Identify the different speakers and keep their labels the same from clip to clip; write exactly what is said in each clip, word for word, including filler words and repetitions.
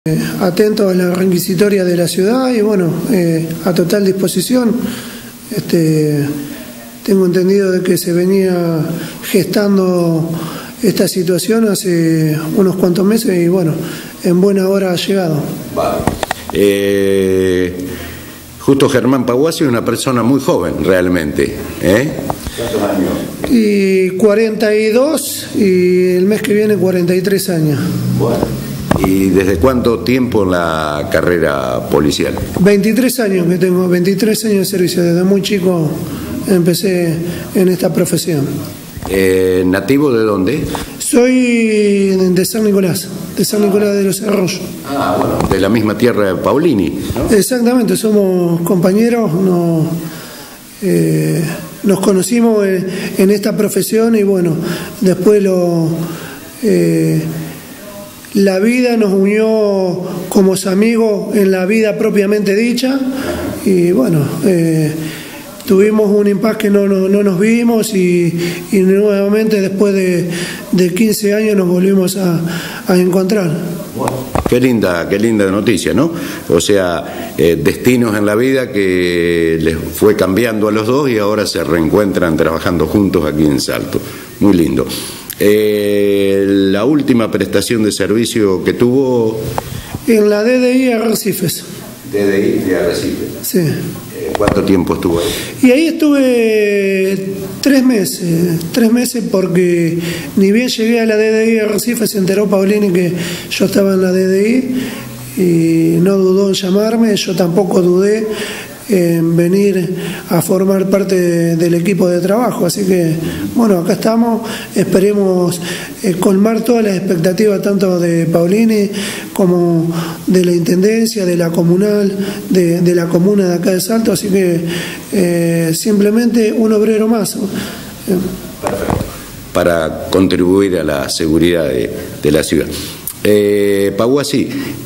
Speaker 1: Eh, atento a la requisitoria de la ciudad y bueno, eh, a total disposición. Este, tengo entendido de que se venía gestando esta situación hace unos cuantos meses y bueno, en buena hora ha llegado.
Speaker 2: Vale. Eh, justo Germán Paguasi es una persona muy joven realmente, ¿eh? ¿Cuántos años?
Speaker 1: Y cuarenta y dos y el mes que viene cuarenta y tres años.
Speaker 2: Bueno. ¿Y desde cuánto tiempo en la carrera policial?
Speaker 1: veintitrés años que tengo, veintitrés años de servicio. Desde muy chico empecé en esta profesión.
Speaker 2: Eh, ¿Nativo de dónde?
Speaker 1: Soy de San Nicolás, de San Nicolás de los Arroyos.
Speaker 2: Ah, bueno, de la misma tierra de Paulini, ¿no?
Speaker 1: Exactamente, somos compañeros, nos, eh, nos conocimos en, en esta profesión y bueno, después lo... Eh, La vida nos unió como amigos en la vida propiamente dicha y bueno, eh, tuvimos un impasse que no, no, no nos vimos y, y nuevamente después de, de quince años nos volvimos a, a encontrar.
Speaker 2: Bueno, qué linda, qué linda noticia, ¿no? O sea, eh, destinos en la vida que les fue cambiando a los dos y ahora se reencuentran trabajando juntos aquí en Salto. Muy lindo. Eh, la última prestación de servicio que tuvo...
Speaker 1: En la D D I Arrecifes.
Speaker 2: D D I de Arrecifes.
Speaker 1: Sí.
Speaker 2: Eh, ¿Cuánto tiempo estuvo ahí?
Speaker 1: Y ahí estuve tres meses, tres meses porque ni bien llegué a la D D I Arrecifes se enteró Paulini que yo estaba en la D D I y no dudó en llamarme, yo tampoco dudé en venir a formar parte de, del equipo de trabajo, así que bueno, acá estamos, esperemos eh, colmar todas las expectativas tanto de Paulini como de la Intendencia, de la Comunal, de, de la Comuna de acá de Salto, así que eh, simplemente un obrero más.
Speaker 2: Perfecto. Para contribuir a la seguridad de, de la ciudad. Eh, Paguasi,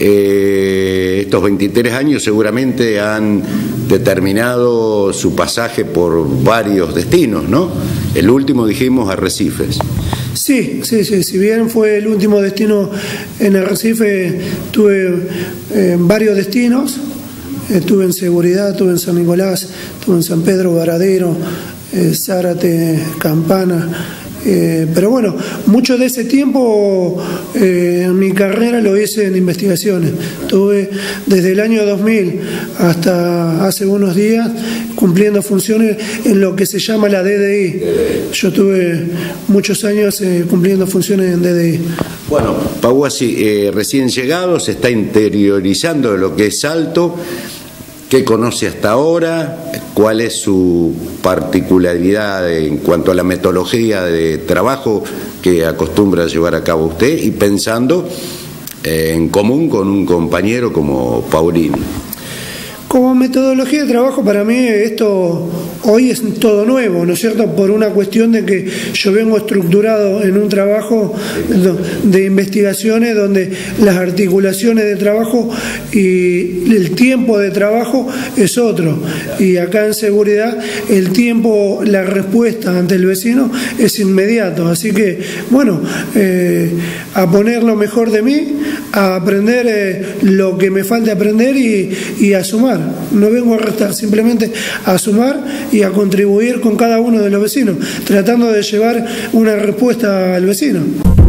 Speaker 2: eh, estos veintitrés años seguramente han determinado su pasaje por varios destinos, ¿no? El último dijimos Arrecifes.
Speaker 1: Sí, sí, sí, si bien fue el último destino en Arrecife, tuve eh, varios destinos, estuve en seguridad, estuve en San Nicolás, estuve en San Pedro, Varadero, eh, Zárate, Campana. Eh, pero bueno, mucho de ese tiempo eh, en mi carrera lo hice en investigaciones. Estuve desde el año dos mil hasta hace unos días cumpliendo funciones en lo que se llama la D D I. Yo tuve muchos años eh, cumpliendo funciones en D D I.
Speaker 2: Bueno, Paguasi, eh, recién llegado, se está interiorizando de lo que es Salto. ¿Qué conoce hasta ahora? ¿Cuál es su particularidad en cuanto a la metodología de trabajo que acostumbra llevar a cabo usted y pensando en común con un compañero como Paulini?
Speaker 1: Como metodología de trabajo para mí esto hoy es todo nuevo, ¿no es cierto? Por una cuestión de que yo vengo estructurado en un trabajo de investigaciones donde las articulaciones de trabajo y el tiempo de trabajo es otro. Y acá en seguridad el tiempo, la respuesta ante el vecino es inmediato. Así que, bueno, eh, a poner lo mejor de mí, a aprender eh, lo que me falta aprender y, y a sumar. No vengo a restar, simplemente a sumar y a contribuir con cada uno de los vecinos, tratando de llevar una respuesta al vecino.